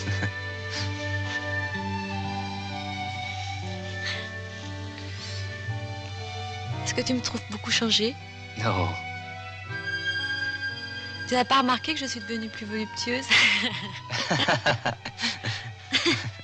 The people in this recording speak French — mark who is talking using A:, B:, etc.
A: Est-ce que tu me trouves beaucoup changée?
B: Non.
A: Tu n'as pas remarqué que je suis devenue plus voluptueuse?